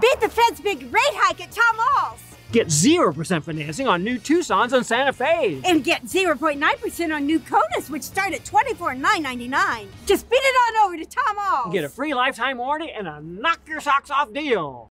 Beat the Fed's big rate hike at Tom Ahl's. Get 0% financing on new Tucsons and Santa Fe's. And get 0.9% on new Konas, which start at $24,999. Just beat it on over to Tom Ahl's. Get a free lifetime warranty and a knock your socks off deal.